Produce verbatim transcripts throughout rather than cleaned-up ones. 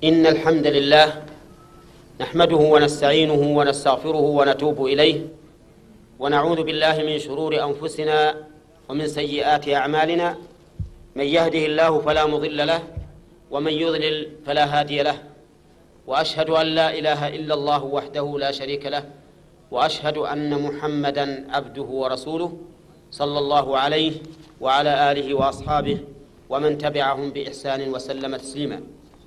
إن الحمد لله نحمده ونستعينه ونستغفره ونتوب إليه، ونعوذ بالله من شرور أنفسنا ومن سيئات أعمالنا. من يهده الله فلا مضل له، ومن يضلل فلا هادي له. وأشهد أن لا إله إلا الله وحده لا شريك له، وأشهد أن محمدًا عبده ورسوله صلى الله عليه وعلى آله وأصحابه ومن تبعهم بإحسان وسلم تسليما.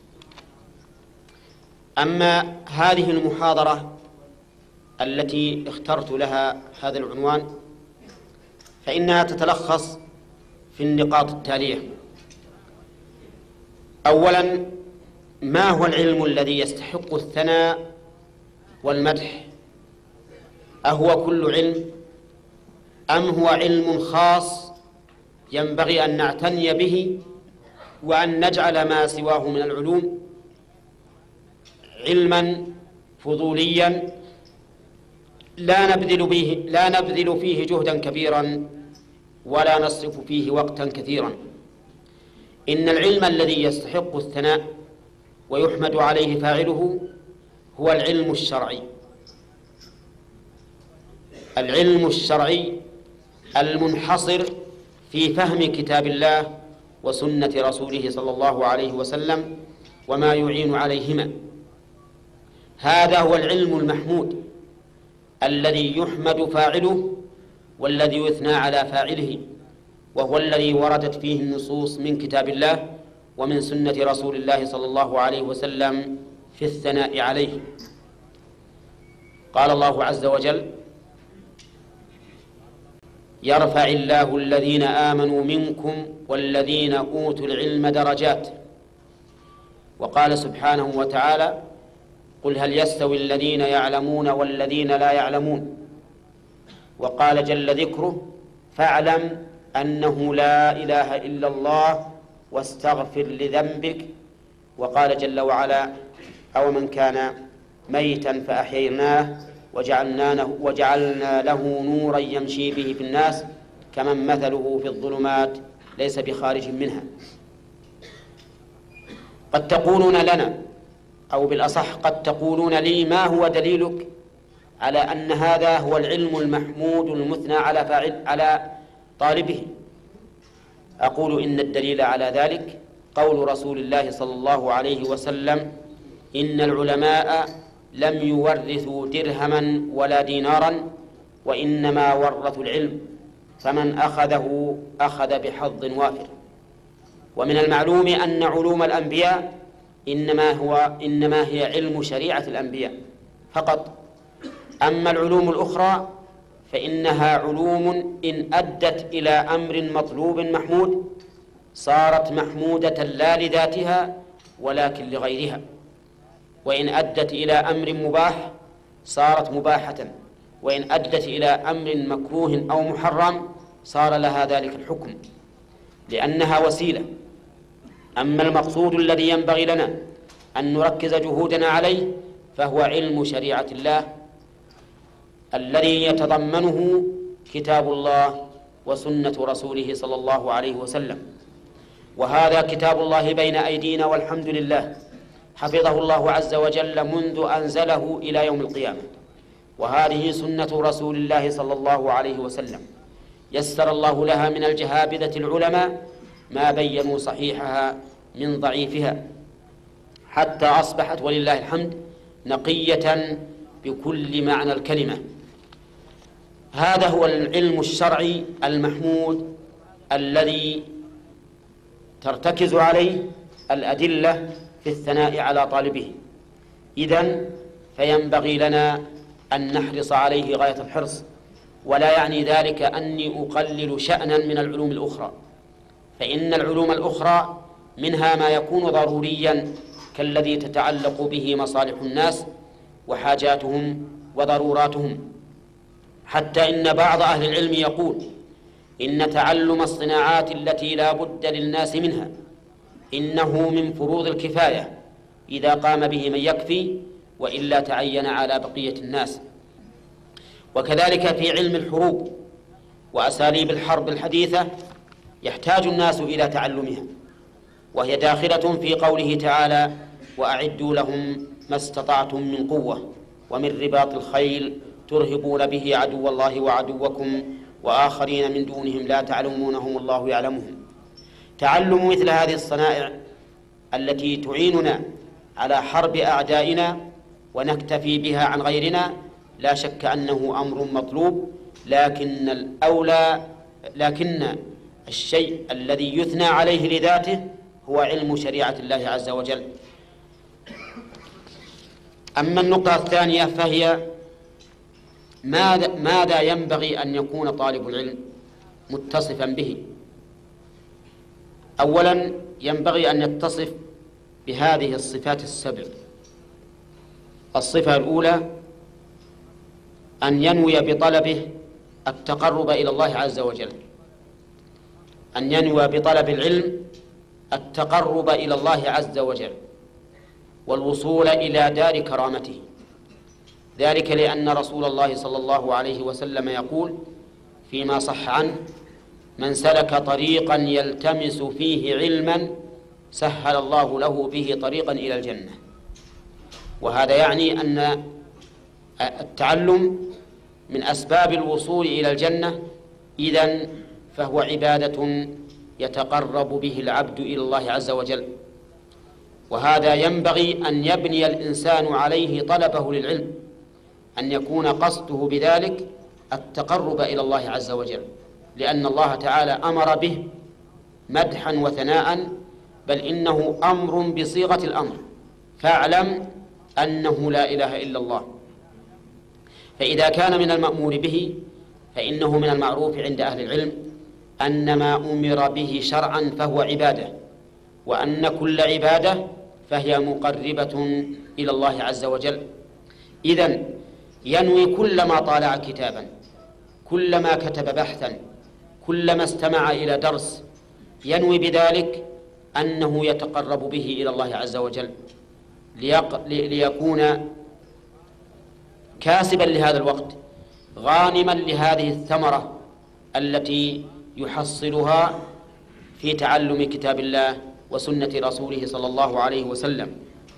أما هذه المحاضرة التي اخترت لها هذا العنوان فإنها تتلخص في النقاط التالية. أولاً، ما هو العلم الذي يستحق الثناء والمدح؟ أهو كل علم، أم هو علم خاص ينبغي أن نعتني به وأن نجعل ما سواه من العلوم علما فضوليا لا نبذل فيه لا نبذل فيه جهدا كبيرا ولا نصرف فيه وقتا كثيرا؟ إن العلم الذي يستحق الثناء ويحمد عليه فاعله هو العلم الشرعي. العلم الشرعي المنحصر في فهم كتاب الله وسنة رسوله صلى الله عليه وسلم وما يعين عليهما. هذا هو العلم المحمود الذي يحمد فاعله والذي يثنى على فاعله، وهو الذي وردت فيه النصوص من كتاب الله ومن سنة رسول الله صلى الله عليه وسلم في الثناء عليه. قال الله عز وجل: يرفع الله الذين آمنوا منكم والذين أوتوا العلم درجات. وقال سبحانه وتعالى: قل هل يستوي الذين يعلمون والذين لا يعلمون. وقال جل ذكره: فاعلم أنه لا إله إلا الله واستغفر لذنبك. وقال جل وعلا: أو من كان ميتا فأحييناه وجعلنا, وجعلنا له نورا يمشي به في الناس كمن مثله في الظلمات ليس بخارج منها. قد تقولون لنا، أو بالأصح قد تقولون لي: ما هو دليلك على أن هذا هو العلم المحمود المثنى على فاعل على طالبه؟ أقول: إن الدليل على ذلك قول رسول الله صلى الله عليه وسلم: إن العلماء لم يورثوا درهما ولا دينارا، وإنما ورثوا العلم، فمن أخذه أخذ بحظ وافر. ومن المعلوم أن علوم الأنبياء إنما هو إنما هي علم شريعة الأنبياء فقط. أما العلوم الأخرى فإنها علوم إن أدت إلى أمر مطلوب محمود صارت محمودة لا لذاتها ولكن لغيرها، وإن أدت إلى أمر مباح صارت مباحة، وإن أدت إلى أمر مكروه أو محرم صار لها ذلك الحكم، لأنها وسيلة. أما المقصود الذي ينبغي لنا أن نركز جهودنا عليه فهو علم شريعة الله الذي يتضمنه كتاب الله وسنة رسوله صلى الله عليه وسلم. وهذا كتاب الله بين أيدينا والحمد لله، حفظه الله عز وجل منذ أنزله إلى يوم القيامة. وهذه سنة رسول الله صلى الله عليه وسلم، يسر الله لها من الجهابذة العلماء ما بينوا صحيحها من ضعيفها، حتى أصبحت ولله الحمد نقية بكل معنى الكلمة. هذا هو العلم الشرعي المحمود الذي ترتكز عليه الأدلة في الثناء على طالبه. إذن فينبغي لنا أن نحرص عليه غاية الحرص، ولا يعني ذلك أني أقلل شأنا من العلوم الأخرى، فإن العلوم الأخرى منها ما يكون ضروريا كالذي تتعلق به مصالح الناس وحاجاتهم وضروراتهم، حتى إن بعض أهل العلم يقول إن تعلم الصناعات التي لا بد للناس منها إنه من فروض الكفاية إذا قام به من يكفي، وإلا تعين على بقية الناس. وكذلك في علم الحروب وأساليب الحرب الحديثة يحتاج الناس إلى تعلمها، وهي داخلة في قوله تعالى: وأعدوا لهم ما استطعتم من قوة ومن رباط الخيل ترهبون به عدو الله وعدوكم وآخرين من دونهم لا تعلمونهم الله يعلمهم. تعلم مثل هذه الصنائع التي تعيننا على حرب أعدائنا ونكتفي بها عن غيرنا لا شك أنه أمر مطلوب، لكن الأولى لكن الشيء الذي يثنى عليه لذاته هو علم شريعة الله عز وجل. أما النقطة الثانية فهي ماذا, ماذا ينبغي أن يكون طالب العلم متصفا به؟ أولا ينبغي أن يتصف بهذه الصفات السبع. الصفة الأولى أن ينوي بطلبه التقرب إلى الله عز وجل، أن ينوي بطلب العلم التقرب إلى الله عز وجل والوصول إلى دار كرامته، ذلك لأن رسول الله صلى الله عليه وسلم يقول فيما صح عنه: من سلك طريقا يلتمس فيه علما سهل الله له به طريقا إلى الجنة. وهذا يعني أن التعلم من أسباب الوصول إلى الجنة، إذن فهو عبادة يتقرب به العبد إلى الله عز وجل، وهذا ينبغي أن يبني الإنسان عليه طلبه للعلم، أن يكون قصده بذلك التقرب إلى الله عز وجل، لأن الله تعالى أمر به مدحا وثناء، بل إنه أمر بصيغة الأمر: فاعلم أنه لا إله إلا الله. فإذا كان من المأمور به فإنه من المعروف عند أهل العلم أن ما أمر به شرعا فهو عبادة، وأن كل عبادة فهي مقربة إلى الله عز وجل. إذن ينوي كلما طالع كتابا، كلما كتب بحثا، كلما استمع إلى درس، ينوي بذلك أنه يتقرب به إلى الله عز وجل، ليكون كاسبا لهذا الوقت، غانما لهذه الثمرة التي يحصلها في تعلم كتاب الله وسنة رسوله صلى الله عليه وسلم.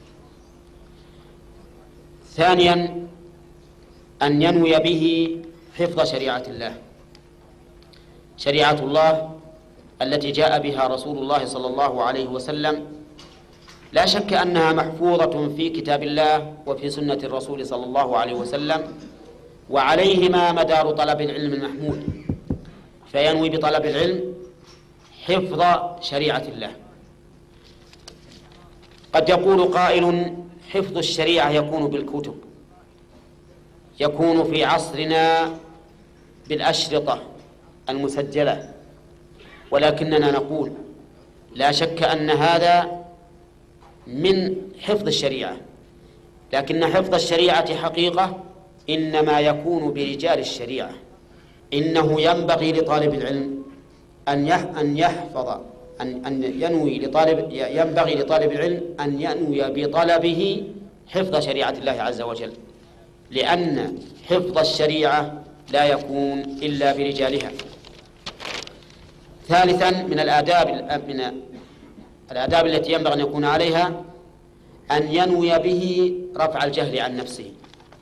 ثانيا أن ينوي به حفظ شريعة الله، شريعة الله التي جاء بها رسول الله صلى الله عليه وسلم لا شك أنها محفوظة في كتاب الله وفي سنة الرسول صلى الله عليه وسلم، وعليهما مدار طلب العلم المحمود. فينوي بطلب العلم حفظ شريعة الله. قد يقول قائل: حفظ الشريعة يكون بالكتب، يكون في عصرنا بالأشرطة المسجلة، ولكننا نقول لا شك أن هذا من حفظ الشريعة، لكن حفظ الشريعة حقيقة إنما يكون برجال الشريعة. إنه ينبغي لطالب العلم أن يحفظ أن أن ينوي لطالب ينبغي لطالب العلم أن ينوي بطلبه حفظ شريعة الله عز وجل، لأن حفظ الشريعة لا يكون إلا برجالها. ثالثا من الآداب من الآداب التي ينبغي أن يكون عليها أن ينوي به رفع الجهل عن نفسه.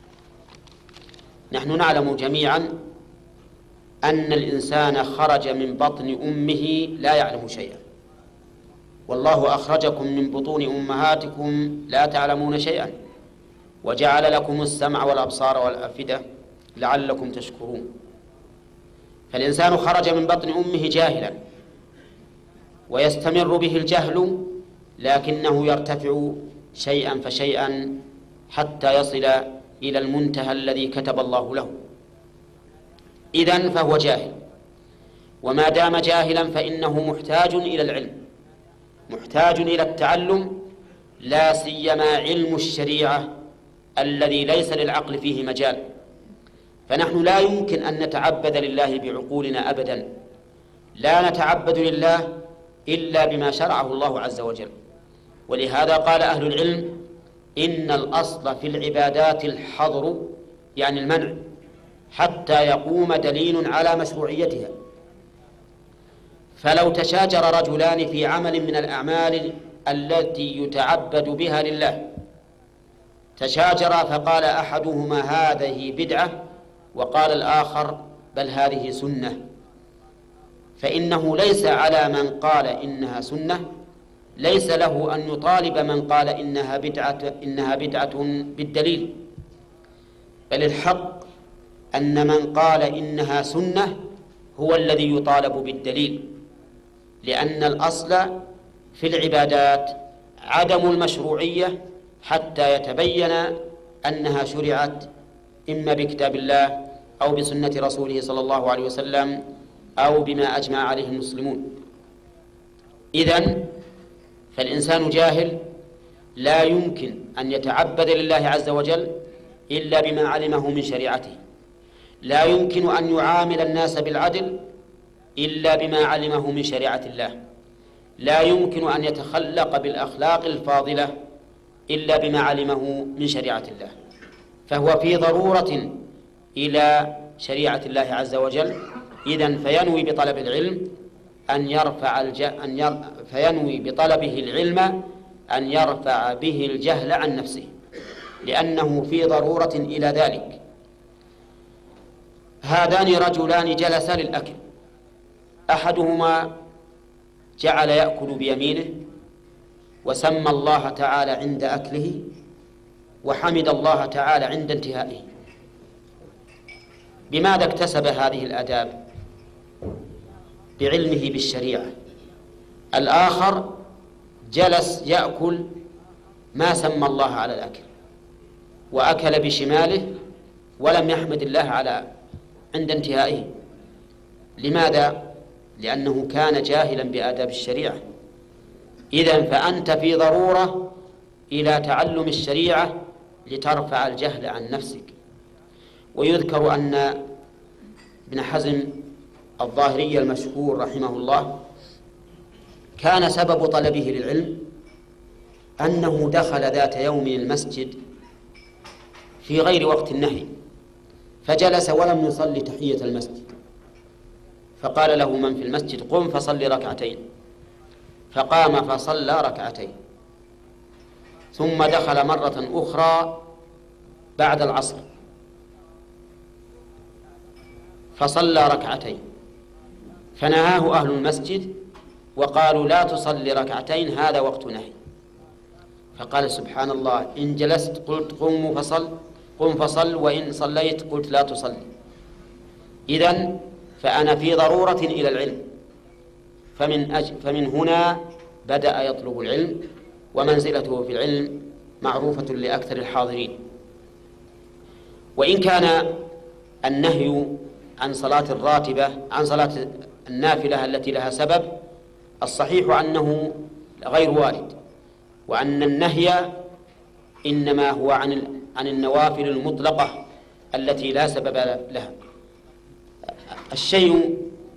نحن نعلم جميعا أن الإنسان خرج من بطن أمه لا يعلم شيئا، والله أخرجكم من بطون أمهاتكم لا تعلمون شيئا، وجعل لكم السمع والأبصار والأفئدة لعلكم تشكرون. فالإنسان خرج من بطن أمه جاهلا، ويستمر به الجهل، لكنه يرتفع شيئا فشيئا حتى يصل إلى المنتهى الذي كتب الله له. إذن فهو جاهل، وما دام جاهلا فإنه محتاج إلى العلم، محتاج إلى التعلم، لا سيما علم الشريعة الذي ليس للعقل فيه مجال. فنحن لا يمكن أن نتعبد لله بعقولنا أبدا، لا نتعبد لله إلا بما شرعه الله عز وجل. ولهذا قال أهل العلم: إن الأصل في العبادات الحظر، يعني المنع، حتى يقوم دليل على مشروعيتها. فلو تشاجر رجلان في عمل من الأعمال التي يتعبد بها لله. تشاجر فقال أحدهما هذه بدعة، وقال الآخر بل هذه سنة، فإنه ليس على من قال إنها سنة، ليس له أن يطالب من قال إنها بدعة إنها بدعة بالدليل، بل الحق أن من قال إنها سنة هو الذي يطالب بالدليل، لأن الأصل في العبادات عدم المشروعية حتى يتبين أنها شرعت إما بكتاب الله أو بسنة رسوله صلى الله عليه وسلم أو بما أجمع عليه المسلمون. إذن فالإنسان جاهل لا يمكن أن يتعبد لله عز وجل إلا بما علمه من شريعته، لا يمكن أن يعامل الناس بالعدل إلا بما علمه من شريعة الله، لا يمكن أن يتخلق بالأخلاق الفاضلة إلا بما علمه من شريعة الله. فهو في ضرورة إلى شريعة الله عز وجل. إذن فينوي بطلب العلم أن يرفع الج... أن ير... فينوي بطلبه العلم أن يرفع به الجهل عن نفسه، لأنه في ضرورة إلى ذلك. هذان رجلان جلسا للأكل، أحدهما جعل يأكل بيمينه وسمى الله تعالى عند أكله وحمد الله تعالى عند انتهائه. بماذا اكتسب هذه الآداب؟ بعلمه بالشريعة. الآخر جلس يأكل ما سمى الله على الأكل وأكل بشماله ولم يحمد الله على عند انتهائه. لماذا؟ لأنه كان جاهلا بآداب الشريعة. إذن فأنت في ضرورة إلى تعلم الشريعة لترفع الجهل عن نفسك. ويذكر أن ابن حزم الظاهري المشهور رحمه الله كان سبب طلبه للعلم أنه دخل ذات يوم المسجد في غير وقت النهي، فجلس ولم يصلي تحية المسجد، فقال له من في المسجد قم فصلي ركعتين، فقام فصلى ركعتين، ثم دخل مرة أخرى بعد العصر فصلى ركعتين، فنهاه أهل المسجد وقالوا لا تصلي ركعتين هذا وقت نهي. فقال سبحان الله، إن جلست قلت قم فصل قم فصل وإن صليت قلت لا تصلي. إذن فأنا في ضرورة إلى العلم. فمن, أج... فمن هنا بدأ يطلب العلم، ومنزلته في العلم معروفة لأكثر الحاضرين. وإن كان النهي عن صلاة الراتبة عن صلاة النافلة التي لها سبب، الصحيح أنه غير وارد، وأن النهي إنما هو عن عن النوافل المطلقة التي لا سبب لها. الشيء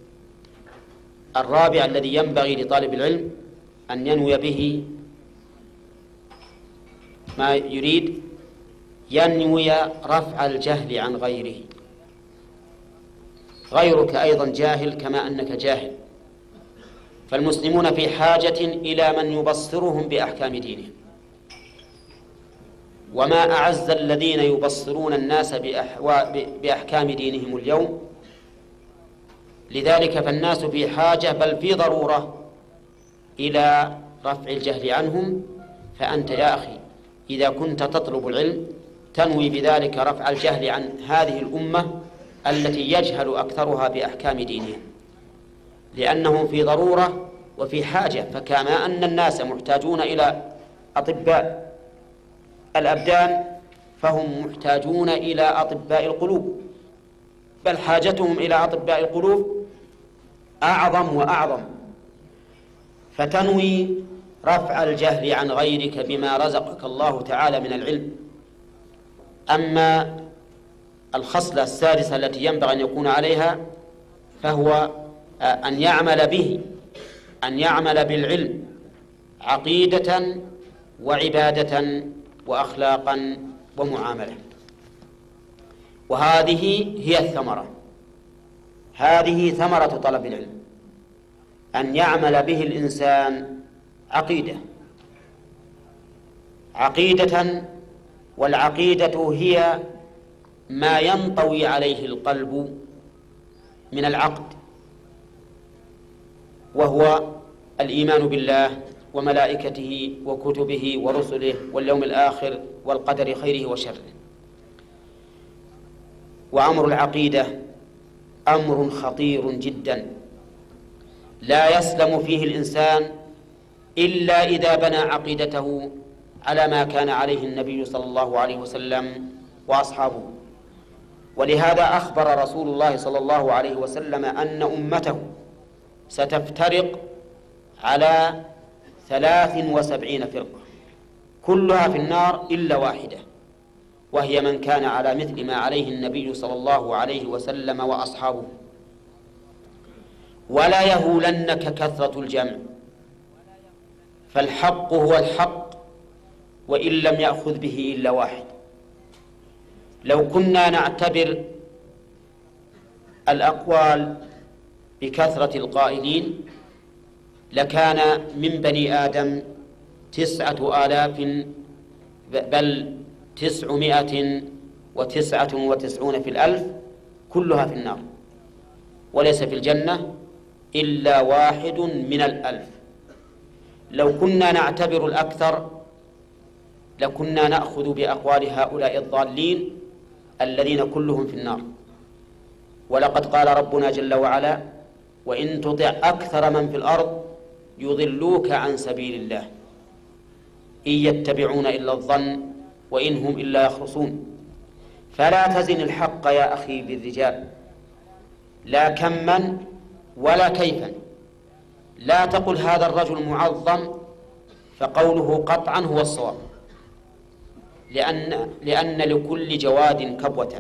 الرابع الذي ينبغي لطالب العلم أن ينوي به ما يريد، ينوي رفع الجهل عن غيره. غيرك أيضا جاهل كما أنك جاهل، فالمسلمون في حاجة إلى من يبصرهم بأحكام دينهم. وما أعز الذين يبصرون الناس بأحكام دينهم اليوم. لذلك فالناس في حاجة بل في ضرورة إلى رفع الجهل عنهم. فأنت يا أخي إذا كنت تطلب العلم تنوي بذلك رفع الجهل عن هذه الأمة التي يجهل أكثرها بأحكام دينهم، لأنهم في ضرورة وفي حاجة. فكما أن الناس محتاجون إلى أطباء الأبدان فهم محتاجون إلى أطباء القلوب، بل حاجتهم إلى أطباء القلوب أعظم وأعظم. فتنوي رفع الجهل عن غيرك بما رزقك الله تعالى من العلم. أما الخصلة السادسة التي ينبغي أن يكون عليها فهو أن يعمل به أن يعمل بالعلم عقيدة وعبادة وأخلاقا ومعاملة. وهذه هي الثمرة، هذه ثمرة طلب العلم، أن يعمل به الإنسان عقيدة عقيدة، والعقيدة هي ما ينطوي عليه القلب من العقد، وهو الإيمان بالله وملائكته وكتبه ورسله واليوم الآخر والقدر خيره وشره. وأمر العقيدة أمر خطير جدا، لا يسلم فيه الإنسان إلا إذا بنى عقيدته على ما كان عليه النبي صلى الله عليه وسلم وأصحابه. ولهذا أخبر رسول الله صلى الله عليه وسلم أن أمته ستفترق على ثلاث وسبعين فرقة كلها في النار إلا واحدة، وهي من كان على مثل ما عليه النبي صلى الله عليه وسلم وأصحابه. ولا يهولنك كثرة الجمع، فالحق هو الحق وإن لم يأخذ به إلا واحد. لو كنا نعتبر الأقوال بكثرة القائلين لكان من بني آدم تسعة آلاف بل تسعمائة وتسعة وتسعون في الألف كلها في النار، وليس في الجنة إلا واحد من الألف. لو كنا نعتبر الأكثر لكنا نأخذ بأقوال هؤلاء الضالين الذين كلهم في النار. ولقد قال ربنا جل وعلا: وإن تطع أكثر من في الأرض يضلوك عن سبيل الله إن يتبعون إلا الظن وإن هم إلا يخرصون. فلا تزن الحق يا أخي بالرجال، لا كما ولا كيفا. لا تقل هذا الرجل معظم فقوله قطعا هو الصواب، لأن, لأن لكل جواد كبوة،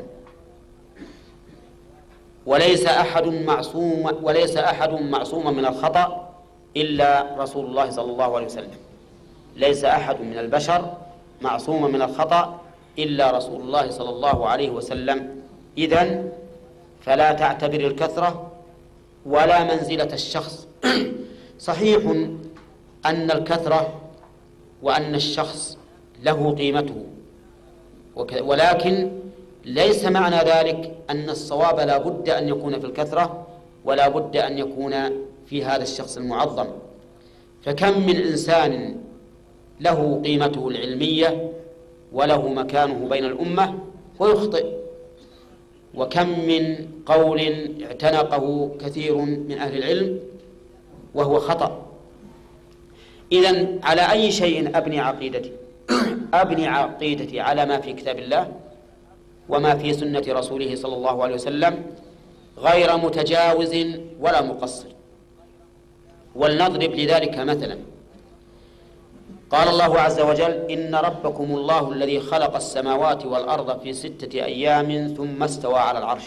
وليس أحد معصوم وليس أحد معصوما من الخطأ إلا رسول الله صلى الله عليه وسلم. ليس أحد من البشر معصوما من الخطأ إلا رسول الله صلى الله عليه وسلم. إذن فلا تعتبر الكثرة ولا منزلة الشخص. صحيح أن الكثرة وأن الشخص له قيمته، ولكن ليس معنى ذلك أن الصواب لا بد أن يكون في الكثرة ولا بد أن يكون في هذا الشخص المعظم. فكم من إنسان له قيمته العلمية وله مكانه بين الأمة ويخطئ، وكم من قول اعتنقه كثير من أهل العلم وهو خطأ. إذن على أي شيء أبني عقيدتي؟ أبني عقيدتي على ما في كتاب الله وما في سنة رسوله صلى الله عليه وسلم، غير متجاوز ولا مقصر. ولنضرب لذلك مثلا. قال الله عز وجل: إن ربكم الله الذي خلق السماوات والأرض في ستة أيام ثم استوى على العرش.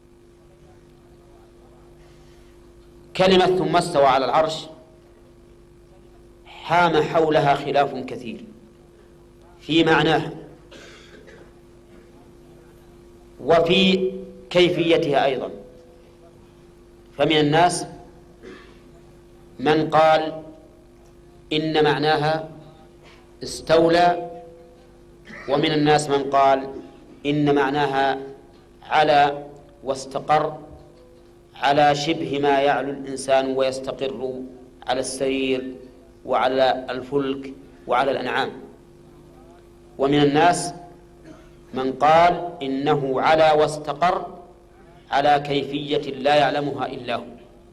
كلمة ثم استوى على العرش حام حولها خلاف كثير في معناها وفي كيفيتها أيضا. فمن الناس من قال إن معناها استولى، ومن الناس من قال إن معناها على واستقر على شبه ما يعلو الإنسان ويستقر على السرير وعلى الفلك وعلى الأنعام. ومن الناس من قال إنه على واستقر على كيفية لا يعلمها إلا هو.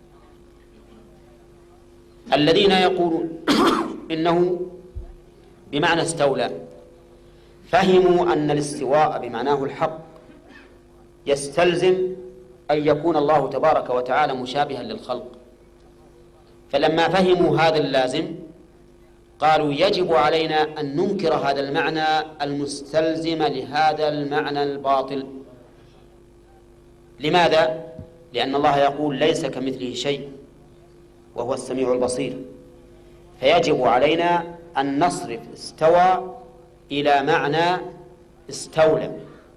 الذين يقولون إنه بمعنى استولى فهموا أن الاستواء بمعناه الحق يستلزم أن يكون الله تبارك وتعالى مشابها للخلق، فلما فهموا هذا اللازم قالوا يجب علينا أن ننكر هذا المعنى المستلزم لهذا المعنى الباطل. لماذا؟ لأن الله يقول ليس كمثله شيء وهو السميع البصير، فيجب علينا أن نصرف استوى إلى معنى استولى،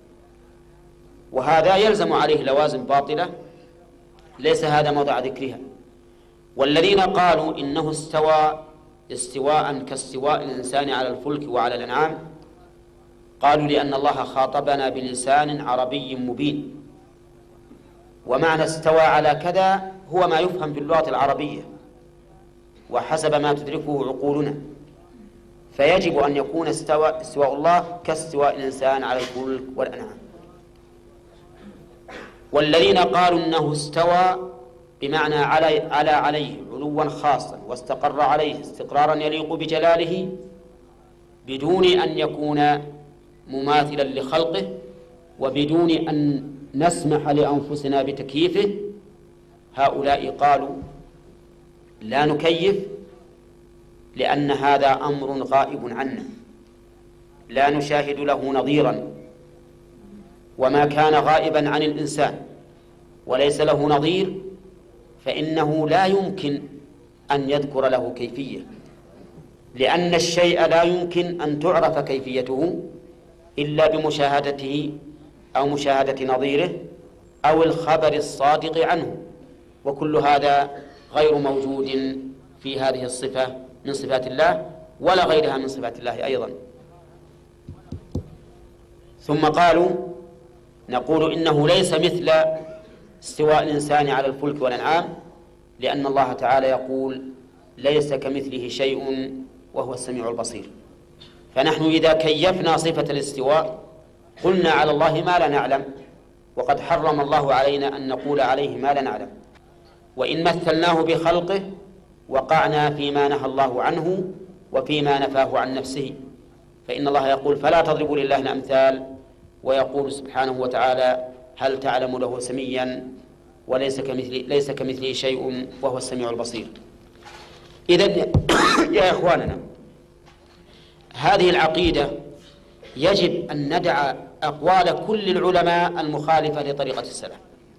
وهذا يلزم عليه لوازم باطلة ليس هذا موضع ذكرها. والذين قالوا إنه استوى استواء كاستواء الإنسان على الفلك وعلى الأنعام؟ قالوا لأن الله خاطبنا بلسان عربي مبين، ومعنى استوى على كذا هو ما يفهم في اللغة العربية وحسب ما تدركه عقولنا، فيجب أن يكون استوى استواء الله كاستواء الإنسان على الفلك والأنعام. والذين قالوا إنه استوى بمعنى على على عليه علوا خاصا واستقر عليه استقرارا يليق بجلاله بدون أن يكون مماثلا لخلقه وبدون أن نسمح لأنفسنا بتكييفه، هؤلاء قالوا لا نكيف لأن هذا أمر غائب عنا لا نشاهد له نظيرا، وما كان غائبا عن الإنسان وليس له نظير فإنه لا يمكن أن يذكر له كيفية، لأن الشيء لا يمكن أن تعرف كيفيته إلا بمشاهدته أو مشاهدة نظيره أو الخبر الصادق عنه، وكل هذا غير موجود في هذه الصفة من صفات الله ولا غيرها من صفات الله أيضا. ثم قالوا نقول إنه ليس مثل استواء الإنسان على الفلك والأنعام، لأن الله تعالى يقول ليس كمثله شيء وهو السميع البصير. فنحن إذا كيفنا صفة الاستواء قلنا على الله ما لا نعلم، وقد حرم الله علينا أن نقول عليه ما لا نعلم. وإن مثلناه بخلقه وقعنا فيما نهى الله عنه وفيما نفاه عن نفسه، فإن الله يقول فلا تضربوا لله الأمثال، ويقول سبحانه وتعالى هل تعلم له سميا وليس كمثله ليس كمثله شيء وهو السميع البصير. إذن يا إخواننا، هذه العقيدة يجب أن ندع أقوال كل العلماء المخالفة لطريقة السلف،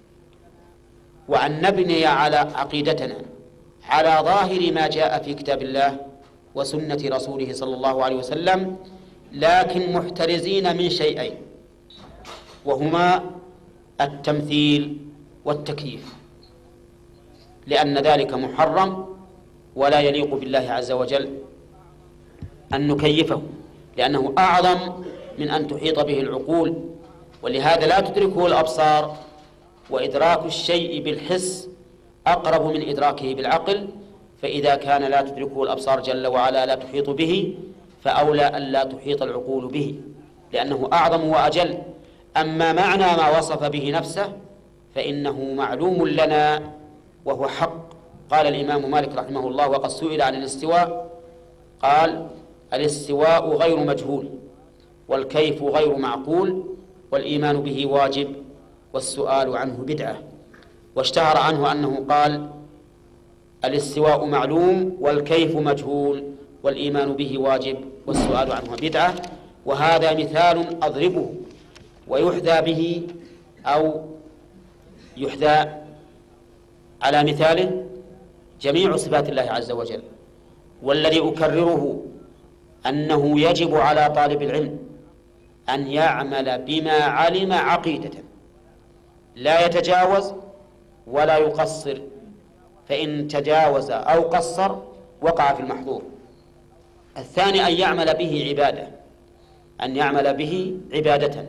وأن نبني على عقيدتنا على ظاهر ما جاء في كتاب الله وسنة رسوله صلى الله عليه وسلم، لكن محترزين من شيئين، وهما التمثيل والتكييف، لأن ذلك محرم ولا يليق بالله عز وجل أن نكيفه، لأنه أعظم من أن تحيط به العقول، ولهذا لا تدركه الأبصار، وإدراك الشيء بالحس أقرب من إدراكه بالعقل، فإذا كان لا تدركه الأبصار جل وعلا لا تحيط به، فأولى أن لا تحيط العقول به لأنه أعظم وأجل. أما معنى ما وصف به نفسه فإنه معلوم لنا وهو حق. قال الإمام مالك رحمه الله وقد سئل عن الاستواء قال الاستواء غير مجهول والكيف غير معقول والإيمان به واجب والسؤال عنه بدعة. واشتهر عنه أنه قال الاستواء معلوم والكيف مجهول والإيمان به واجب والسؤال عنه بدعة. وهذا مثال أضربه ويحذى به أو يحذى على مثاله جميع صفات الله عز وجل. والذي أكرره أنه يجب على طالب العلم أن يعمل بما علم عقيدة، لا يتجاوز ولا يقصر، فإن تجاوز أو قصر وقع في المحظور. الثاني أن يعمل به عبادة، أن يعمل به عبادة،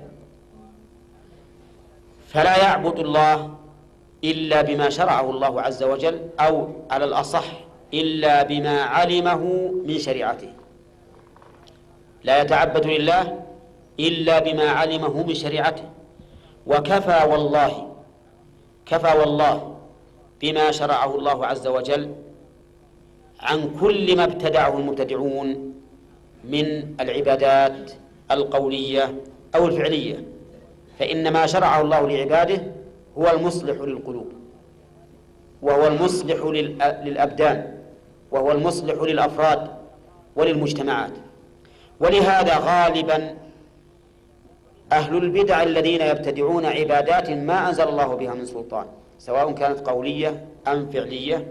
فلا يعبد الله إلا بما شرعه الله عز وجل، أو على الأصح إلا بما علمه من شريعته. لا يتعبد لله إلا بما علمه من شريعته. وكفى والله كفى والله بما شرعه الله عز وجل عن كل ما ابتدعه المبتدعون من العبادات القولية أو الفعلية، فإن ما شرعه الله لعباده هو المصلح للقلوب، وهو المصلح للأبدان، وهو المصلح للأفراد وللمجتمعات. ولهذا غالبا أهل البدع الذين يبتدعون عبادات ما أنزل الله بها من سلطان سواء كانت قولية أم فعلية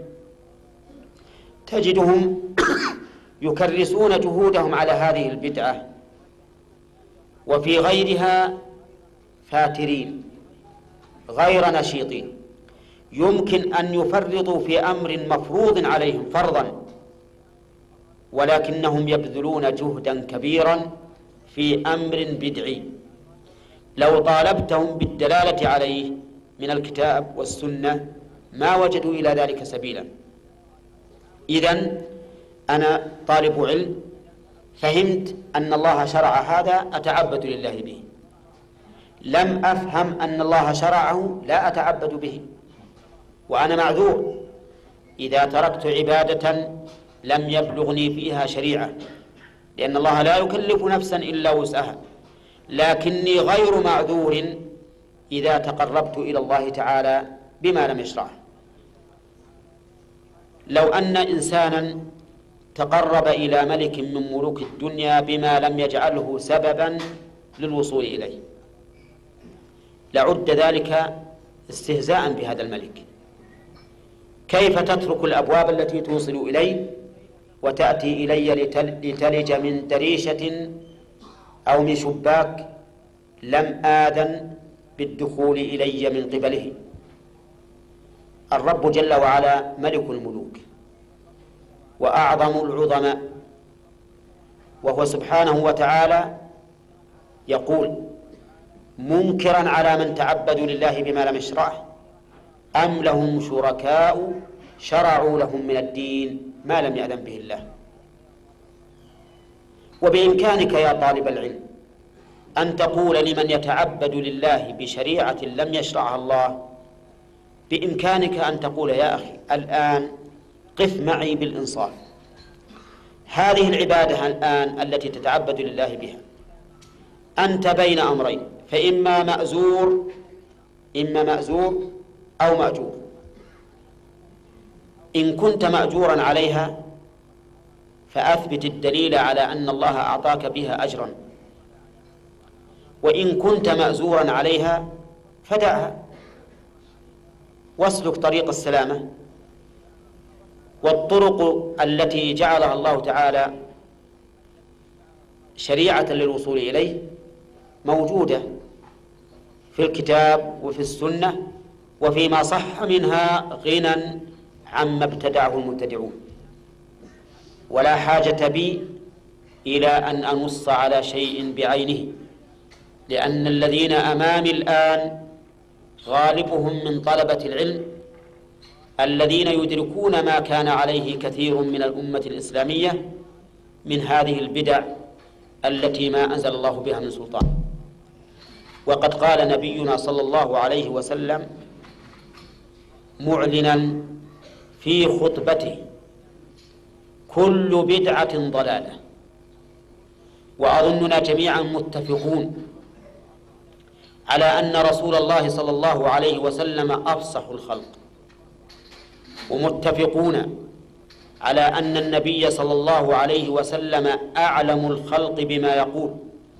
تجدهم يكرسون جهودهم على هذه البدعة، وفي غيرها فاترين غير نشيطين. يمكن أن يفرطوا في أمر مفروض عليهم فرضا ولكنهم يبذلون جهدا كبيرا في أمر بدعي لو طالبتهم بالدلالة عليه من الكتاب والسنة ما وجدوا إلى ذلك سبيلا. إذن أنا طالب علم فهمت أن الله شرع هذا أتعبد لله به، لم أفهم أن الله شرعه لا أتعبد به، وأنا معذور إذا تركت عبادة لم يبلغني فيها شريعة، لأن الله لا يكلف نفسا إلا وسعها، لكني غير معذور إذا تقربت إلى الله تعالى بما لم يشرعه. لو أن إنسانا تقرب إلى ملك من ملوك الدنيا بما لم يجعله سببا للوصول إليه لعد ذلك استهزاء بهذا الملك. كيف تترك الأبواب التي توصل إليه وتأتي إلي لتلج من دريشة أو من شباك لم آذن بالدخول إلي من قبله؟ الرب جل وعلا ملك الملوك وأعظم العظماء، وهو سبحانه وتعالى يقول منكرا على من تعبدوا لله بما لم يشرعه: أم لهم شركاء شرعوا لهم من الدين ما لم يأذن به الله. وبإمكانك يا طالب العلم أن تقول لمن يتعبد لله بشريعة لم يشرعها الله، بإمكانك أن تقول يا أخي الآن قف معي بالإنصاف، هذه العبادة الآن التي تتعبد لله بها أنت بين أمرين، فإما مأزور إما مأزور أو مأجور. إن كنت مأجورا عليها فأثبت الدليل على أن الله أعطاك بها أجرا، وإن كنت مأزورا عليها فدعها واسلك طريق السلامة. والطرق التي جعلها الله تعالى شريعة للوصول إليه موجودة في الكتاب وفي السنة، وفيما صح منها غنى عما ابتدعه المبتدعون. ولا حاجة بي إلى أن أنص على شيء بعينه، لأن الذين أمامي الآن غالبهم من طلبة العلم الذين يدركون ما كان عليه كثير من الأمة الإسلامية من هذه البدع التي ما أنزل الله بها من سلطان. وقد قال نبينا صلى الله عليه وسلم معلنا في خطبته: كل بدعة ضلالة. وأظننا جميعا متفقون على أن رسول الله صلى الله عليه وسلم أفصح الخلق، ومتفقون على أن النبي صلى الله عليه وسلم أعلم الخلق بما يقول،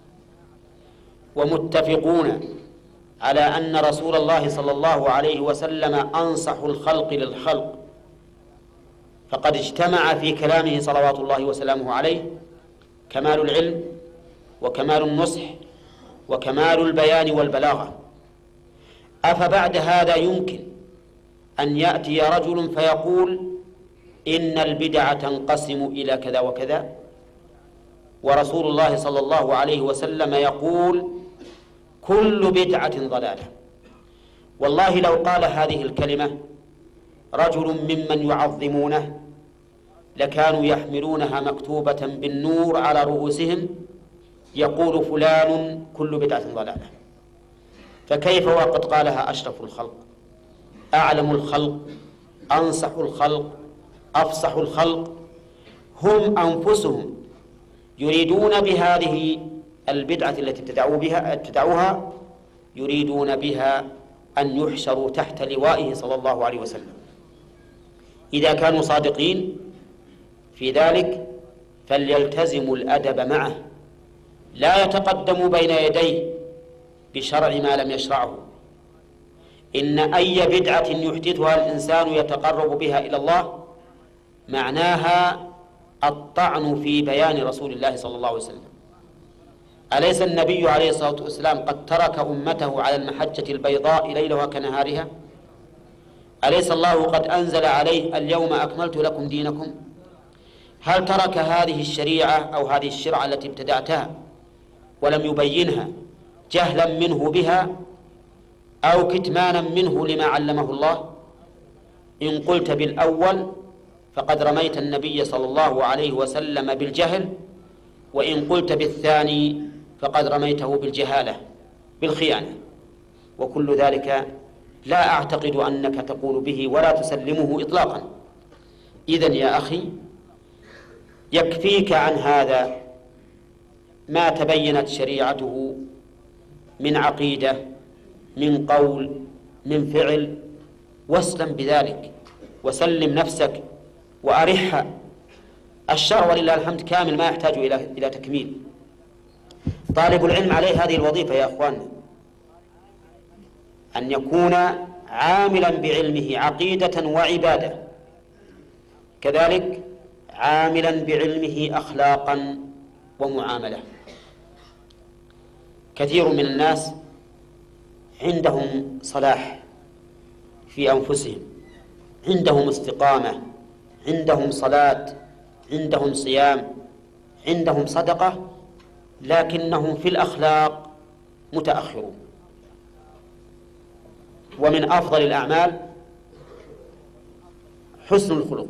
ومتفقون على أن رسول الله صلى الله عليه وسلم أنصح الخلق للخلق، فقد اجتمع في كلامه صلوات الله وسلامه عليه كمال العلم وكمال النصح وكمال البيان والبلاغة. أفبعد هذا يمكن أن يأتي رجل فيقول إن البدع تنقسم إلى كذا وكذا، ورسول الله صلى الله عليه وسلم يقول كل بدعة ضلالة؟ والله لو قال هذه الكلمة رجل ممن يعظمونه لكانوا يحملونها مكتوبة بالنور على رؤوسهم يقول فلان كل بدعة ضلالة. فكيف وقد قالها أشرف الخلق، أعلم الخلق، أنصح الخلق، أفصح الخلق، هم أنفسهم يريدون بهذه البدعة التي ابتدعوا بها ابتدعوها يريدون بها أن يحشروا تحت لوائه صلى الله عليه وسلم. إذا كانوا صادقين في ذلك فليلتزموا الأدب معه، لا يتقدموا بين يديه بشرع ما لم يشرعه. إن أي بدعة يحدثها الإنسان يتقرب بها إلى الله معناها الطعن في بيان رسول الله صلى الله عليه وسلم. أليس النبي عليه الصلاة والسلام قد ترك أمته على المحجة البيضاء ليلها كنهارها؟ أليس الله قد أنزل عليه اليوم أكملت لكم دينكم؟ هل ترك هذه الشريعة أو هذه الشرعة التي ابتدعتها ولم يبينها جهلا منه بها أو كتمانا منه لما علمه الله؟ إن قلت بالأول فقد رميت النبي صلى الله عليه وسلم بالجهل، وإن قلت بالثاني فقد رميته بالجهالة بالخيانة، وكل ذلك لا أعتقد أنك تقول به ولا تسلمه إطلاقا. إذن يا أخي يكفيك عن هذا ما تبينت شريعته من عقيدة، من قول، من فعل، واسلم بذلك وسلم نفسك وأرحها. الشرع ولله الحمد كامل ما يحتاج إلى إلى تكميل. طالب العلم عليه هذه الوظيفة يا أخواننا، أن يكون عاملا بعلمه عقيدة وعبادة، كذلك عاملا بعلمه أخلاقا ومعاملة. كثير من الناس عندهم صلاح في أنفسهم، عندهم استقامة، عندهم صلاة، عندهم صيام، عندهم صدقة، لكنهم في الأخلاق متأخرون. ومن أفضل الأعمال حسن الخلق،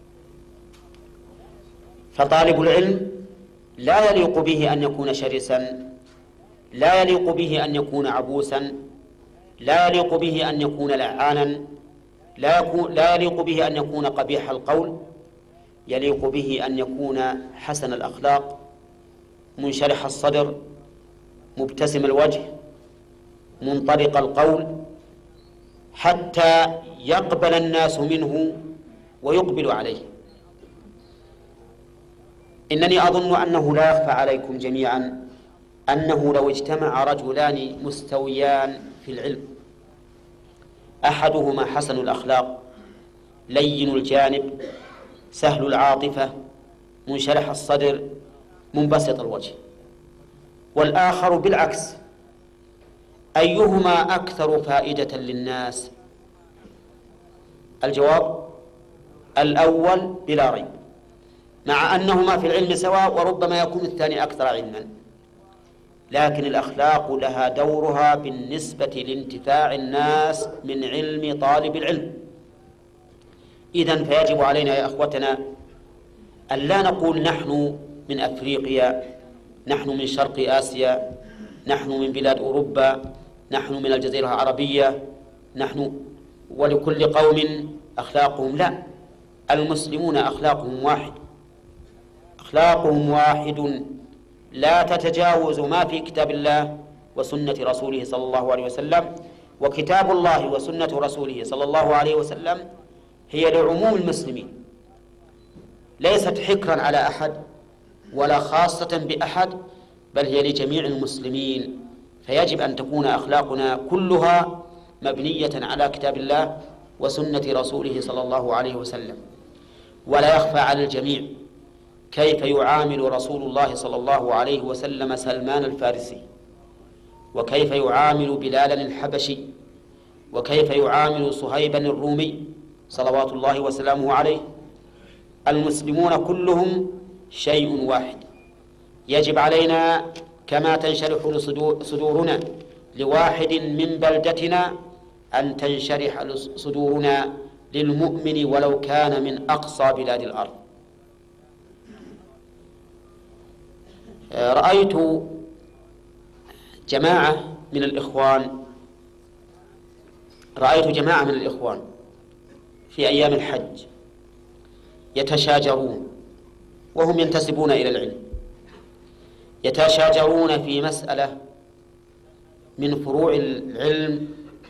فطالب العلم لا يليق به أن يكون شرسا، لا يليق به أن يكون عبوسا، لا يليق به أن يكون لعانا، لا, يكون لا يليق به أن يكون قبيح القول، يليق به أن يكون حسن الأخلاق، منشرح الصدر، مبتسم الوجه، منطلق القول، حتى يقبل الناس منه ويقبل عليه. إنني أظن أنه لا يخفى عليكم جميعا أنه لو اجتمع رجلان مستويان في العلم، أحدهما حسن الأخلاق لين الجانب سهل العاطفة منشرح الصدر منبسط الوجه، والآخر بالعكس، أيهما أكثر فائدة للناس؟ الجواب الأول بلا ريب، مع أنهما في العلم سواء، وربما يكون الثاني أكثر علما، لكن الأخلاق لها دورها بالنسبة لانتفاع الناس من علم طالب العلم. إذن فيجب علينا يا أخوتنا أن لا نقول نحن من أفريقيا، نحن من شرق آسيا، نحن من بلاد أوروبا، نحن من الجزيرة العربية، نحن ولكل قوم أخلاقهم. لا، المسلمون أخلاقهم واحد، أخلاقهم واحد لا تتجاوز ما في كتاب الله وسنة رسوله صلى الله عليه وسلم. وكتاب الله وسنة رسوله صلى الله عليه وسلم هي لعموم المسلمين، ليست حكرا على أحد ولا خاصة بأحد، بل هي لجميع المسلمين. فيجب أن تكون أخلاقنا كلها مبنية على كتاب الله وسنة رسوله صلى الله عليه وسلم. ولا يخفى على الجميع كيف يعامل رسول الله صلى الله عليه وسلم سلمان الفارسي، وكيف يعامل بلالا الحبشي، وكيف يعامل صهيبا الرومي صلوات الله وسلامه عليه. المسلمون كلهم شيء واحد، يجب علينا كما تنشرح صدورنا لواحد من بلدتنا أن تنشرح صدورنا للمؤمن ولو كان من أقصى بلاد الأرض. رأيت جماعة من الإخوان رأيت جماعة من الإخوان في أيام الحج يتشاجرون وهم ينتسبون إلى العلم، يتشاجرون في مسألة من فروع العلم،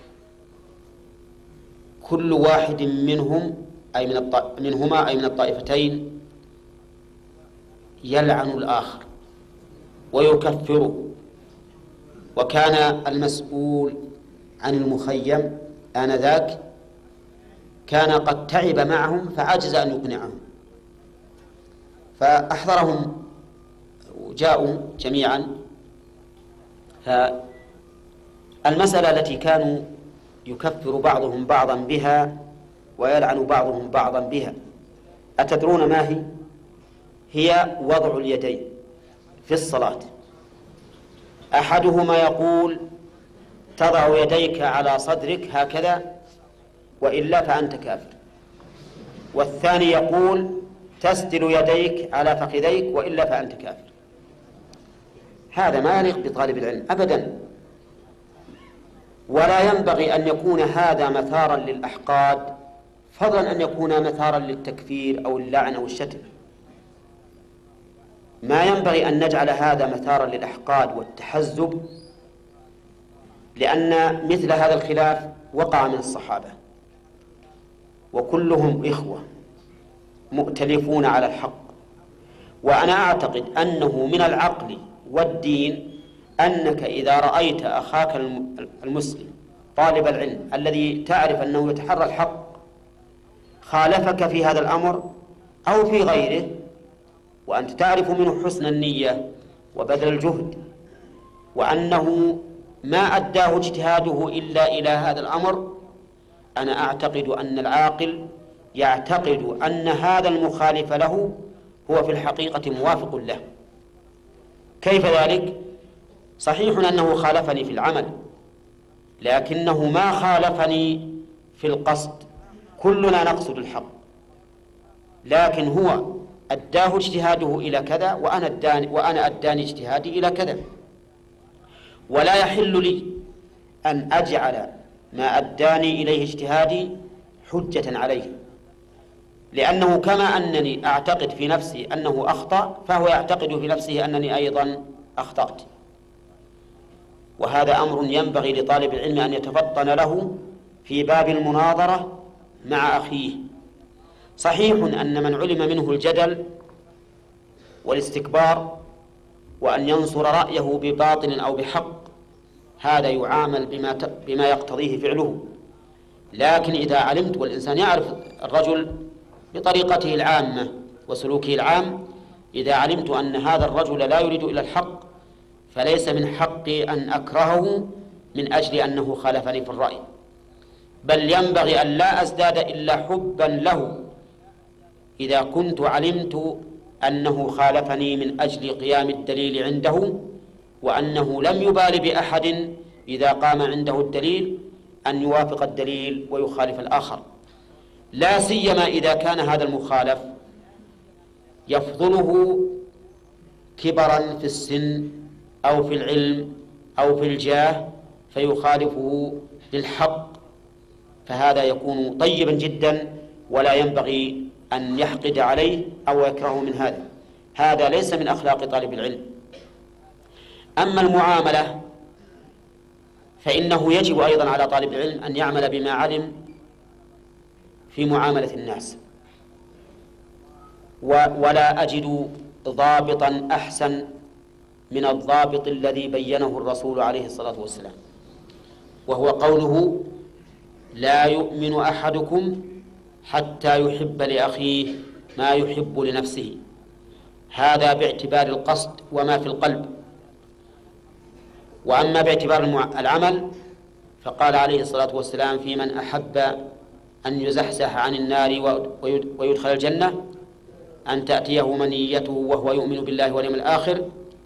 كل واحد منهم أي من الط... منهما أي من الطائفتين يلعن الآخر ويكفره. وكان المسؤول عن المخيم آنذاك كان قد تعب معهم فعجز أن يقنعهم، فأحضرهم وجاءوا جميعا. فالمسألة التي كانوا يكفر بعضهم بعضا بها ويلعن بعضهم بعضا بها، أتدرون ما هي؟ هي وضع اليدين في الصلاة. أحدهما يقول تضع يديك على صدرك هكذا وإلا فأنت كافر، والثاني يقول تسدل يديك على فخذيك وإلا فأنت كافر. هذا ما يليق بطالب العلم أبدا، ولا ينبغي أن يكون هذا مثارا للأحقاد، فضلا أن يكون مثارا للتكفير أو اللعن أو الشتم. ما ينبغي أن نجعل هذا مثارا للأحقاد والتحزب، لأن مثل هذا الخلاف وقع من الصحابة وكلهم إخوة مؤتلفون على الحق. وأنا أعتقد أنه من العقل والدين أنك إذا رأيت أخاك المسلم طالب العلم الذي تعرف أنه يتحرى الحق خالفك في هذا الأمر أو في غيره، وأنت تعرف منه حسن النية وبذل الجهد وأنه ما أداه اجتهاده إلا إلى هذا الأمر، أنا أعتقد أن العاقل يعتقد أن هذا المخالف له هو في الحقيقة موافق له. كيف ذلك؟ صحيح أنه خالفني في العمل، لكنه ما خالفني في القصد، كلنا نقصد الحق، لكن هو أداه اجتهاده إلى كذا وأنا أداني, وأنا أداني اجتهادي إلى كذا. ولا يحل لي أن أجعل ما أداني إليه اجتهادي حجة عليه، لأنه كما أنني أعتقد في نفسي أنه أخطأ فهو يعتقد في نفسه أنني أيضا أخطأت. وهذا أمر ينبغي لطالب العلم أن يتفطن له في باب المناظرة مع أخيه. صحيح أن من علم منه الجدل والاستكبار وأن ينصر رأيه بباطل أو بحق هذا يعامل بما بما يقتضيه فعله، لكن إذا علمت، والإنسان يعرف الرجل بطريقته العامة وسلوكه العام، إذا علمت أن هذا الرجل لا يريد إلى الحق فليس من حقي أن أكرهه من أجل أنه خالفني في الرأي، بل ينبغي أن لا أزداد إلا حبا له إذا كنت علمت أنه خالفني من أجل قيام الدليل عنده، وأنه لم يبال بأحد إذا قام عنده الدليل أن يوافق الدليل ويخالف الآخر، لا سيما إذا كان هذا المخالف يفضله كبرا في السن أو في العلم أو في الجاه فيخالفه للحق، فهذا يكون طيبا جدا ولا ينبغي أن يحقد عليه أو يكرهه من هذا. هذا ليس من أخلاق طالب العلم. أما المعاملة فإنه يجب أيضا على طالب العلم أن يعمل بما علم في معاملة الناس، ولا أجد ضابطا أحسن من الضابط الذي بينه الرسول عليه الصلاة والسلام، وهو قوله لا يؤمن أحدكم حتى يحب لأخيه ما يحب لنفسه. هذا باعتبار القصد وما في القلب. وأما باعتبار العمل فقال عليه الصلاة والسلام في من أحب أن يزحزح عن النار ويدخل الجنة أن تأتيه منيته وهو يؤمن بالله واليوم الآخر،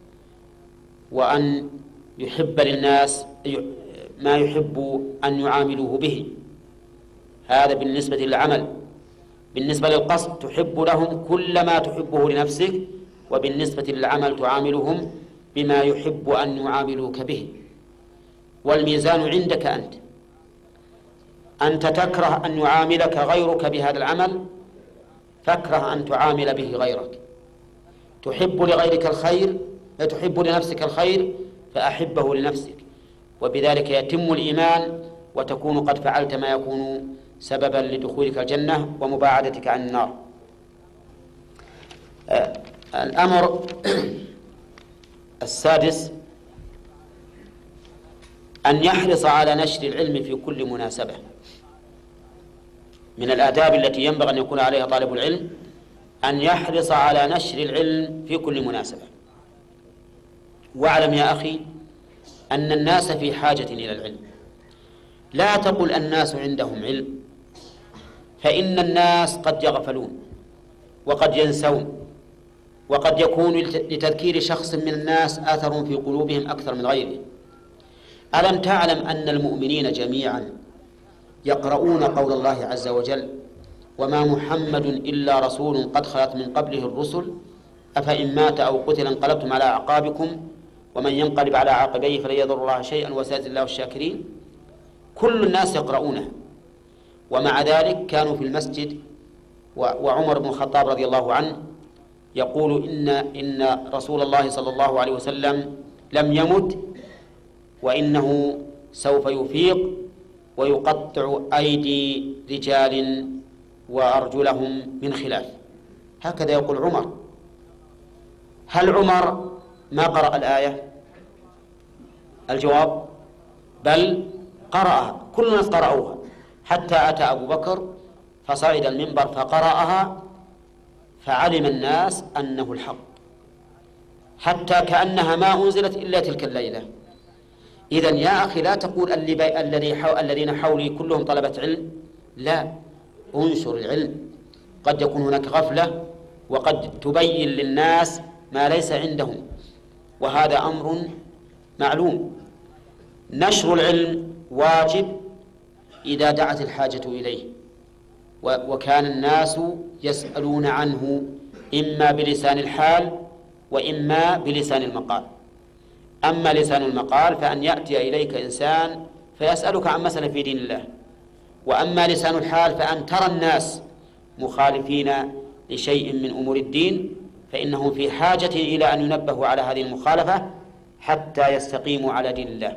وأن يحب للناس ما يحب أن يعاملوه به. هذا بالنسبة للعمل. بالنسبة للقصد تحب لهم كل ما تحبه لنفسك، وبالنسبة للعمل تعاملهم بما يحب أن يعاملوك به. والميزان عندك أنت، أنت تكره أن يعاملك غيرك بهذا العمل فاكره أن تعامل به غيرك. تحب لغيرك الخير، تحب لنفسك الخير فأحبه لنفسك، وبذلك يتم الإيمان وتكون قد فعلت ما يكون سببا لدخولك الجنة ومباعدتك عن النار. آه الأمر السادس أن يحرص على نشر العلم في كل مناسبة. من الآداب التي ينبغي أن يكون عليها طالب العلم أن يحرص على نشر العلم في كل مناسبة. واعلم يا أخي أن الناس في حاجة إلى العلم. لا تقل الناس عندهم علم، فإن الناس قد يغفلون وقد ينسون، وقد يكون لتذكير شخص من الناس أثر في قلوبهم أكثر من غيره. ألم تعلم أن المؤمنين جميعا يقرؤون قول الله عز وجل: وما محمد إلا رسول قد خلت من قبله الرسل أفإن مات أو قتل انقلبتم على أعقابكم ومن ينقلب على عقبيه فلن يضر الله شيئا وسيجزي الله الشاكرين. كل الناس يقرؤونه، ومع ذلك كانوا في المسجد وعمر بن الخطاب رضي الله عنه يقول إن إن رسول الله صلى الله عليه وسلم لم يمت وإنه سوف يفيق ويقطع أيدي رجال وأرجلهم من خلاف. هكذا يقول عمر. هل عمر ما قرأ الآية؟ الجواب: بل قرأها، كل الناس قرأوها، حتى أتى أبو بكر فصعد المنبر فقرأها فعلم الناس أنه الحق، حتى كأنها ما أنزلت إلا تلك الليلة. إذن يا أخي لا تقول الذين حولي كلهم طلبة علم، لا، انشر العلم. قد يكون هناك غفلة وقد تبين للناس ما ليس عندهم، وهذا أمر معلوم. نشر العلم واجب إذا دعت الحاجة إليه، وكان الناس يسألون عنه إما بلسان الحال وإما بلسان المقال. أما لسان المقال فأن يأتي إليك إنسان فيسألك عن مسألة في دين الله، وأما لسان الحال فأن ترى الناس مخالفين لشيء من أمور الدين، فإنهم في حاجة إلى أن ينبهوا على هذه المخالفة حتى يستقيموا على دين الله.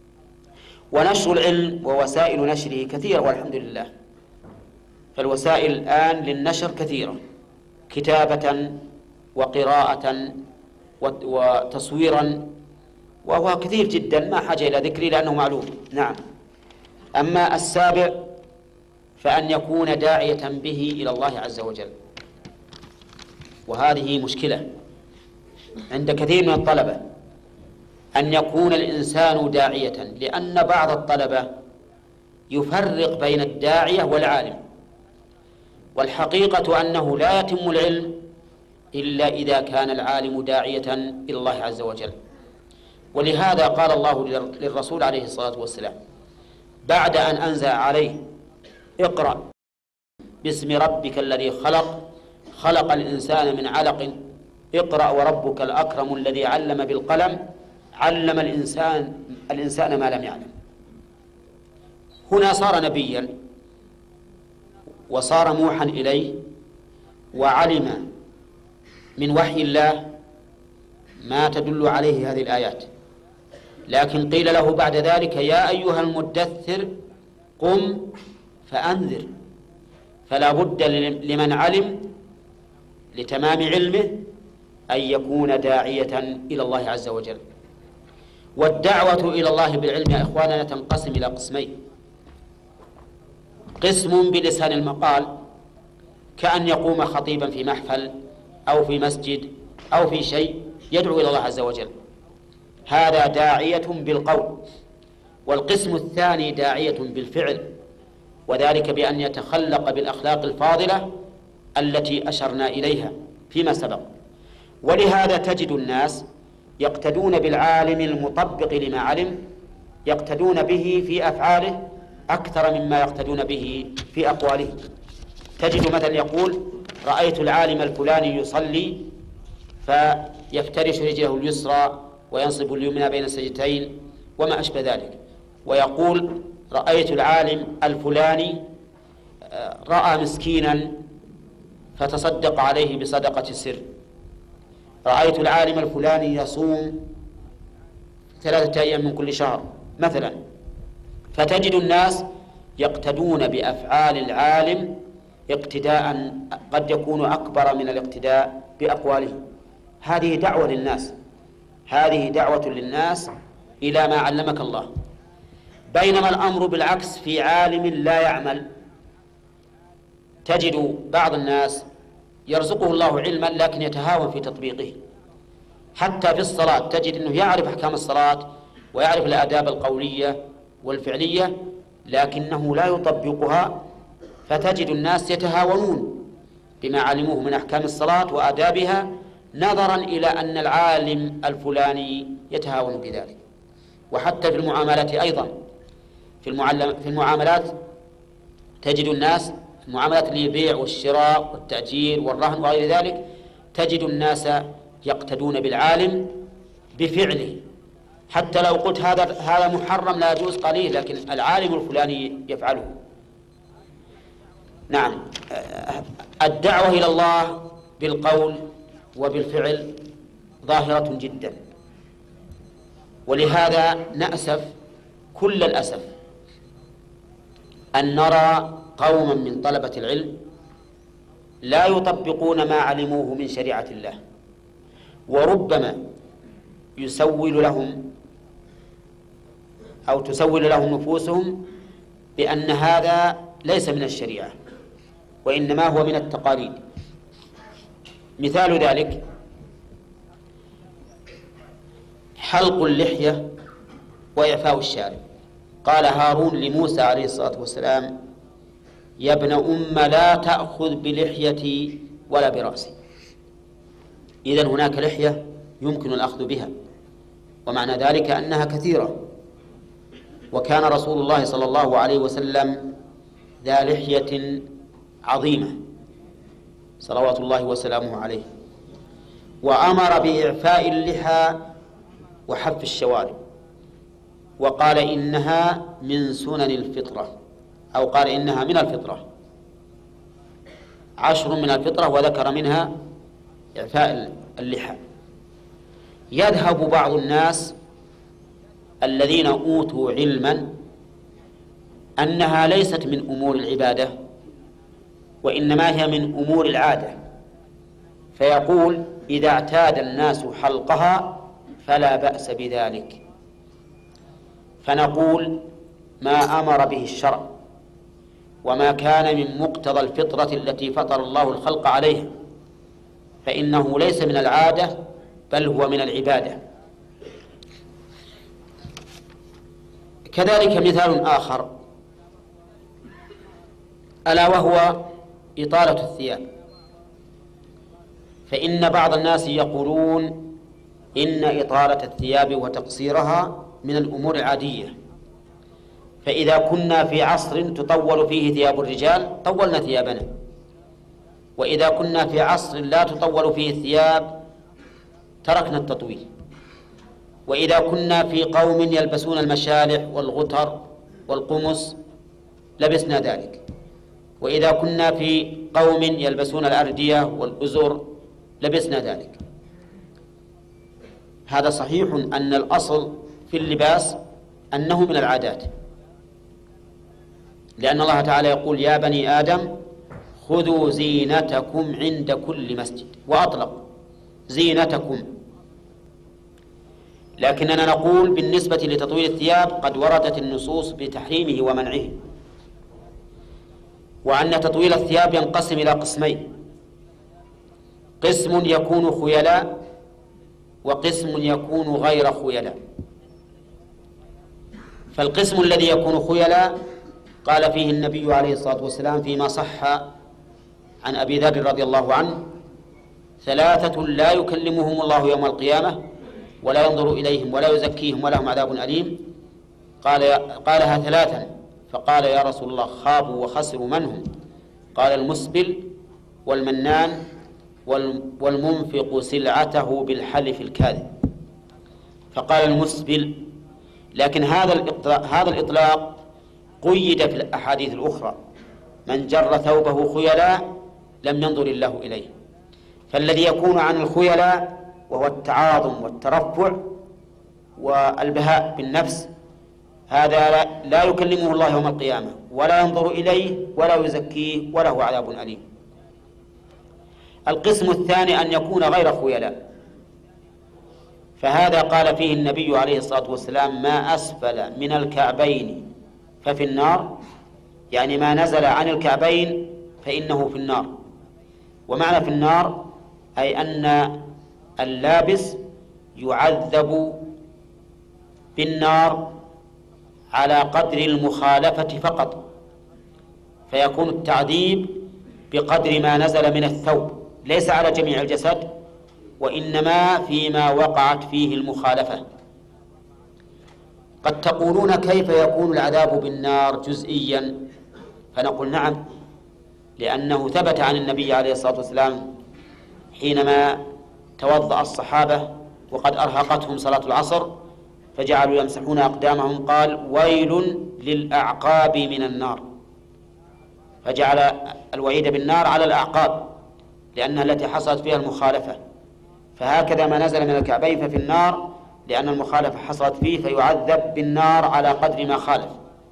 ونشر العلم ووسائل نشره كثيرة والحمد لله، فالوسائل الآن للنشر كثيرة، كتابة وقراءة وتصويرا، وهو كثير جدا ما حاجة إلى ذكري لأنه معلوم. نعم. أما السابع فأن يكون داعية به إلى الله عز وجل، وهذه مشكلة عند كثير من الطلبة أن يكون الإنسان داعية، لأن بعض الطلبة يفرق بين الداعية والعالم، والحقيقة أنه لا يتم العلم إلا إذا كان العالم داعية إلى الله عز وجل. ولهذا قال الله للرسول عليه الصلاة والسلام بعد أن أنزل عليه: اقرأ باسم ربك الذي خلق خلق الإنسان من علق اقرأ وربك الأكرم الذي علم بالقلم علم الإنسان الإنسان ما لم يعلم. هنا صار نبيا وصار موحى إليه وعلم من وحي الله ما تدل عليه هذه الآيات، لكن قيل له بعد ذلك: يا أيها المدثر قم فأنذر. فلا بد لمن علم لتمام علمه أن يكون داعية إلى الله عز وجل. والدعوة إلى الله بالعلم يا إخواننا تنقسم إلى قسمين: قسم بلسان المقال، كأن يقوم خطيبا في محفل أو في مسجد أو في شيء يدعو إلى الله عز وجل، هذا داعية بالقول. والقسم الثاني داعية بالفعل، وذلك بأن يتخلق بالأخلاق الفاضلة التي أشرنا إليها فيما سبق. ولهذا تجد الناس يقتدون بالعالم المطبق لما علم، يقتدون به في أفعاله أكثر مما يقتدون به في أقواله. تجد مثلا يقول: رأيت العالم الفلاني يصلي فيفترش رجله اليسرى وينصب اليمنى بين السجدتين وما أشبه ذلك. ويقول: رأيت العالم الفلاني رأى مسكينا فتصدق عليه بصدقة السر. رأيت العالم الفلاني يصوم ثلاثة أيام من كل شهر مثلا. فتجد الناس يقتدون بأفعال العالم اقتداء قد يكون أكبر من الاقتداء بأقواله. هذه دعوة للناس، هذه دعوة للناس إلى ما علمك الله. بينما الأمر بالعكس في عالم لا يعمل. تجد بعض الناس يرزقه الله علما لكن يتهاون في تطبيقه، حتى في الصلاة تجد أنه يعرف أحكام الصلاة ويعرف الآداب القولية والفعلية لكنه لا يطبقها، فتجد الناس يتهاونون بما علموه من أحكام الصلاة وآدابها نظرا إلى أن العالم الفلاني يتهاون بذلك. وحتى في المعاملات أيضا، في في المعاملات تجد الناس، المعاملات للبيع والشراء والتأجير والرهن وغير ذلك، تجد الناس يقتدون بالعالم بفعله، حتى لو قلت هذا هذا محرم لا يجوز قليل، لكن العالم الفلاني يفعله. نعم، الدعوة إلى الله بالقول وبالفعل ظاهرة جدا، ولهذا نأسف كل الأسف أن نرى قوما من طلبة العلم لا يطبقون ما علموه من شريعة الله، وربما يسول لهم أو تسول لهم نفوسهم بأن هذا ليس من الشريعة وإنما هو من التقاليد. مثال ذلك حلق اللحية وإعفاء الشارب. قال هارون لموسى عليه الصلاة والسلام: يا ابن أم لا تأخذ بلحيتي ولا برأسي. إذن هناك لحية يمكن الأخذ بها، ومعنى ذلك أنها كثيرة، وكان رسول الله صلى الله عليه وسلم ذا لحية عظيمة صلوات الله وسلامه عليه، وأمر بإعفاء اللحى وحف الشوارب، وقال إنها من سنن الفطرة، أو قال إنها من الفطرة، عشر من الفطرة، وذكر منها إعفاء اللحى. يذهب بعض الناس الذين أوتوا علما أنها ليست من أمور العبادة وإنما هي من أمور العادة، فيقول إذا اعتاد الناس حلقها فلا بأس بذلك. فنقول ما أمر به الشرع وما كان من مقتضى الفطرة التي فطر الله الخلق عليها فإنه ليس من العادة بل هو من العبادة. كذلك مثال آخر ألا وهو إطالة الثياب، فإن بعض الناس يقولون إن إطالة الثياب وتقصيرها من الأمور العادية، فإذا كنا في عصر تطول فيه ثياب الرجال طولنا ثيابنا، وإذا كنا في عصر لا تطول فيه الثياب تركنا التطويل، وإذا كنا في قوم يلبسون المشالح والغتر والقمص لبسنا ذلك، وإذا كنا في قوم يلبسون الأردية والأزر لبسنا ذلك. هذا صحيح أن الأصل في اللباس أنه من العادات، لأن الله تعالى يقول يا بني آدم خذوا زينتكم عند كل مسجد، وأطلق زينتكم. لكننا نقول بالنسبة لتطويل الثياب قد وردت النصوص بتحريمه ومنعه، وأن تطويل الثياب ينقسم إلى قسمين: قسم يكون خيلاء وقسم يكون غير خيلاء. فالقسم الذي يكون خيلاء قال فيه النبي عليه الصلاة والسلام فيما صح عن أبي ذر رضي الله عنه: ثلاثة لا يكلمهم الله يوم القيامة ولا ينظر إليهم ولا يزكيهم ولهم عذاب أليم. قال قالها ثلاثا، فقال يا رسول الله خابوا وخسروا من هم؟ قال المسبل والمنان والمنفق سلعته بالحلف الكاذب. فقال المسبل، لكن هذا هذا الإطلاق قيد في الأحاديث الأخرى: من جر ثوبه خيلاء لم ينظر الله إليه. فالذي يكون عن الخيلاء وهو التعاظم والترفع والبهاء بالنفس هذا لا يكلمه الله يوم القيامة ولا ينظر إليه ولا يزكيه وله عذاب أليم. القسم الثاني أن يكون غير خيلاء، فهذا قال فيه النبي عليه الصلاة والسلام: ما أسفل من الكعبين ففي النار، يعني ما نزل عن الكعبين فإنه في النار. ومعنى في النار أي أن اللابس يعذب بالنار على قدر المخالفة فقط، فيكون التعذيب بقدر ما نزل من الثوب، ليس على جميع الجسد وإنما فيما وقعت فيه المخالفة. قد تقولون كيف يكون العذاب بالنار جزئيا؟ فنقول نعم، لأنه ثبت عن النبي عليه الصلاة والسلام حينما توضأ الصحابة وقد أرهقتهم صلاة العصر فجعلوا يمسحون أقدامهم قال ويل للأعقاب من النار، فجعل الوعيد بالنار على الأعقاب لأنها التي حصلت فيها المخالفة. فهكذا ما نزل من الكعبين ففي النار لأن المخالفة حصلت فيه فيعذب بالنار على قدر ما خالف.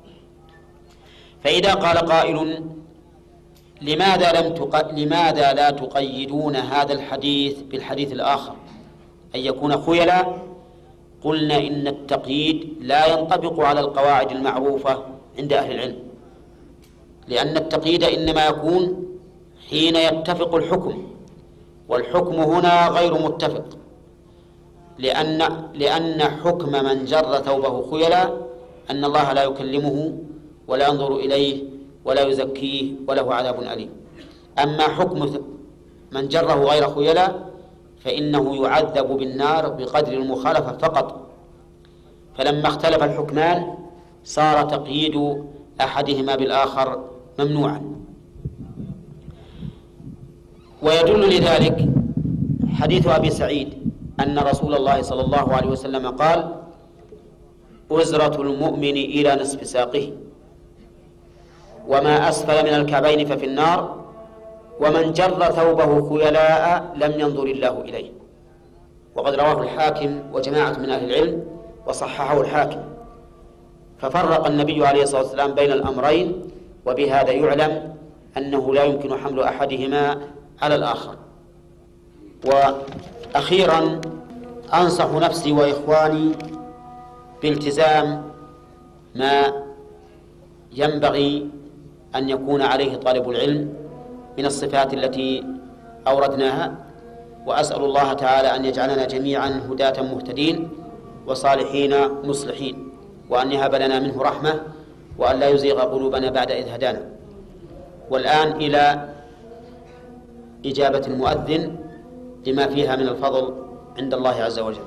فإذا قال قائل لماذا, لم تق... لماذا لا تقيدون هذا الحديث بالحديث الآخر أن يكون خيلا؟ قلنا إن التقييد لا ينطبق على القواعد المعروفة عند أهل العلم، لأن التقييد إنما يكون حين يتفق الحكم، والحكم هنا غير متفق، لأن, لأن حكم من جر ثوبه خيلا أن الله لا يكلمه ولا ينظر إليه ولا يزكيه وله عذاب أليم. أما حكم من جره غير خيلا فإنه يعذب بالنار بقدر المخالفة فقط. فلما اختلف الحكمان صار تقييد أحدهما بالآخر ممنوعا. ويدل لذلك حديث أبي سعيد أن رسول الله صلى الله عليه وسلم قال أزرة المؤمن إلى نصف ساقه وما أسفل من الكعبين ففي النار ومن جر ثوبه خيلاء لم ينظر الله إليه. وقد رواه الحاكم وجماعة من أهل العلم وصححه الحاكم. ففرق النبي عليه الصلاة والسلام بين الأمرين، وبهذا يعلم أنه لا يمكن حمل أحدهما على الآخر. وأخيرا أنصح نفسي وإخواني بالتزام ما ينبغي أن يكون عليه طالب العلم من الصفات التي أوردناها، وأسأل الله تعالى أن يجعلنا جميعا هداة مهتدين وصالحين مصلحين، وأن يهب لنا منه رحمة، وأن لا يزيغ قلوبنا بعد إذ هدانا. والآن إلى إجابة المؤذن لما فيها من الفضل عند الله عز وجل.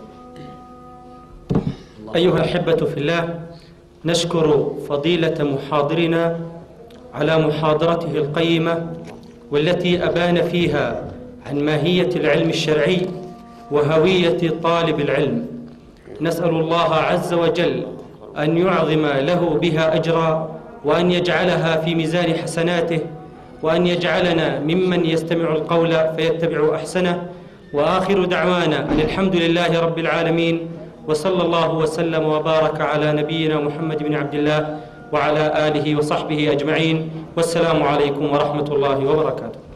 أيها الأحبة في الله، نشكر فضيلة محاضرنا على محاضرته القيمة والتي أبان فيها عن ماهية العلم الشرعي وهوية طالب العلم. نسأل الله عز وجل أن يعظم له بها أجرا، وأن يجعلها في ميزان حسناته، وأن يجعلنا ممن يستمع القول فيتبع أحسنه. وآخر دعوانا أن الحمد لله رب العالمين، وصلى الله وسلم وبارك على نبينا محمد بن عبد الله وعلى آله وصحبه أجمعين، والسلام عليكم ورحمة الله وبركاته.